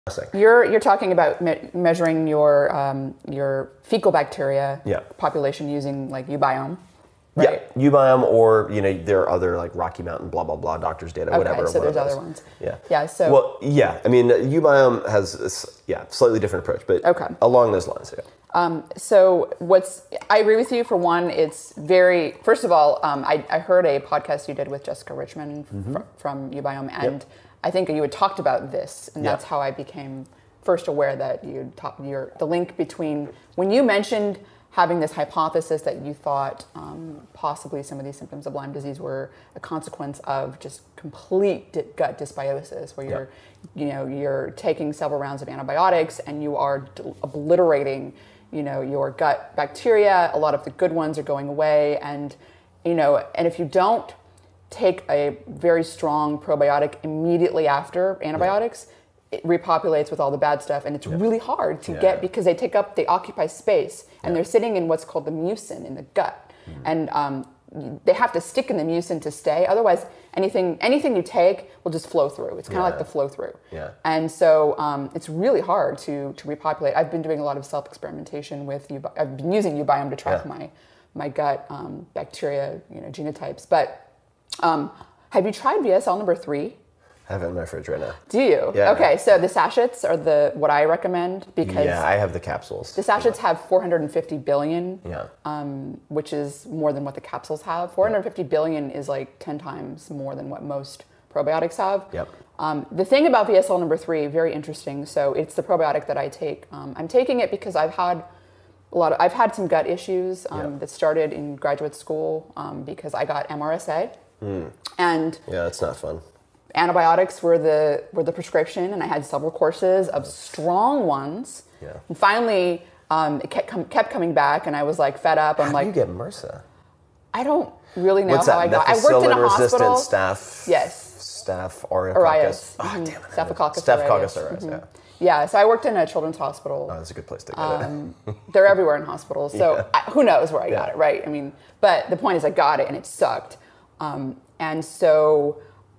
You're talking about measuring your fecal bacteria population using like Ubiome, right? Yeah, Ubiome, or there are other like Rocky Mountain blah blah blah doctors data, whatever. So there's other ones. Yeah. Yeah. So I mean Ubiome has a slightly different approach, but along those lines. Yeah. So I agree with you for one. It's very, first of all, I heard a podcast you did with Jessica Richmond from Ubiome, and I think you had talked about this, and that's how I became first aware that the link between, when you mentioned having this hypothesis that you thought possibly some of these symptoms of Lyme disease were a consequence of just complete gut dysbiosis, where you're taking several rounds of antibiotics and you are obliterating your gut bacteria. A lot of the good ones are going away, and if you don't take a very strong probiotic immediately after antibiotics, it repopulates with all the bad stuff, and it's really hard to get, because they occupy space, and they're sitting in what's called the mucin in the gut, and they have to stick in the mucin to stay. Otherwise, anything you take will just flow through. It's kind of like the flow through. Yeah. And so it's really hard to repopulate. I've been doing a lot of self-experimentation with I've been using Ubiome to track my gut bacteria genotypes, but have you tried VSL number 3? I have it in my fridge right now. Do you? Yeah. Okay, so the sachets are what I recommend, because I have the capsules. The sachets have 450 billion, which is more than what the capsules have. 450 billion is like 10 times more than what most probiotics have. Yep. The thing about VSL number 3, very interesting. So it's the probiotic that I take. I'm taking it because I've had some gut issues that started in graduate school because I got MRSA. And that's not fun. Antibiotics were the prescription, and I had several courses of strong ones. Yeah. And finally, it kept coming back, and I was like fed up. How do you get MRSA? I don't really know What's how that? I got. I worked in a hospital. Staph. Yes. Staph aureus. Oh, damn it. Staphylococcus aureus. Yeah. Yeah, so I worked in a children's hospital. Oh, that's a good place to get it. They're everywhere in hospitals, so who knows where I got it, right? I mean, but the point is I got it, and it sucked. And so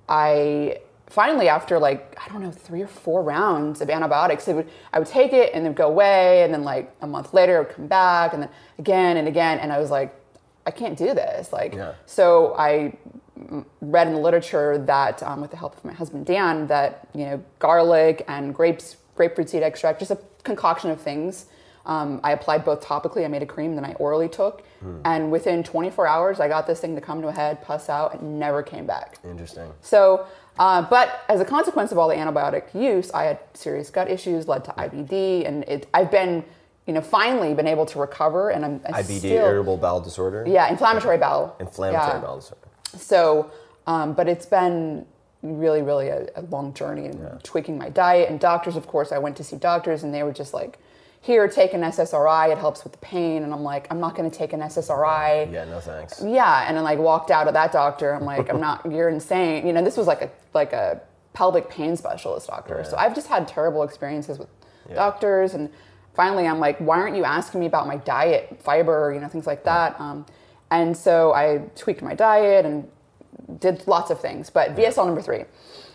I finally, after 3 or 4 rounds of antibiotics, I would take it and then go away, and then like a month later it would come back, and then again and again, and I was like, I can't do this. So I read in the literature that, with the help of my husband Dan, that garlic and grapefruit seed extract, just a concoction of things. I applied both topically. I made a cream, then I orally took. And within 24 hours, I got this thing to come to a head, pus out, and never came back. Interesting. So, but as a consequence of all the antibiotic use, I had serious gut issues, led to IBD, and I've been, finally been able to recover, and I'm IBD, still, irritable bowel disorder? Yeah, inflammatory bowel. Inflammatory bowel disorder. So, but it's been really, really a long journey, and tweaking my diet, and doctors, of course, I went to see doctors, and they were just like, here, take an SSRI, it helps with the pain. And I'm like, I'm not going to take an SSRI. Yeah, no thanks. Yeah, and then walked out of that doctor. I'm like, you're insane. This was like a pelvic pain specialist doctor. Yeah. So I've just had terrible experiences with doctors. And finally, I'm like, why aren't you asking me about my diet, fiber, things like that? And so I tweaked my diet and did lots of things. But VSL number 3.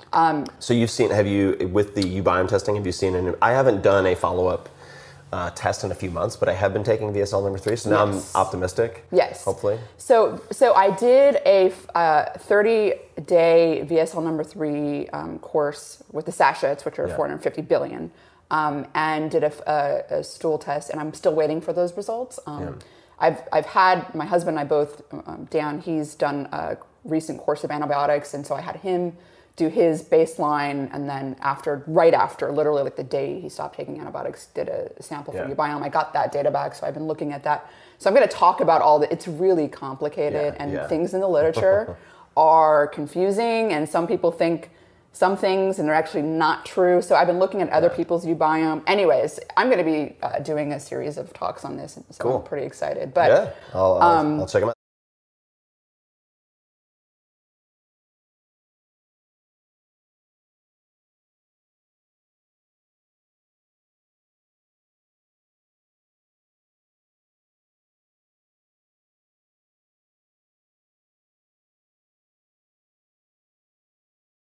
So with the Ubiome testing, have you seen I haven't done a follow-up test in a few months, but I have been taking VSL number 3, so now I'm optimistic. Yes. Hopefully. So I did a 30-day VSL number 3 course with the sachets, which are 450 billion, and did a stool test, and I'm still waiting for those results. I've had my husband and I both, Dan, he's done a recent course of antibiotics, and so I had him do his baseline, and then right after, literally like the day he stopped taking antibiotics, did a sample for Ubiome. I got that data back, so I've been looking at that. So I'm going to talk about it's really complicated, and things in the literature are confusing, and some people think some things and they're actually not true. So I've been looking at other people's Ubiome. Anyways, I'm going to be doing a series of talks on this, so I'm pretty excited. But I'll check them out.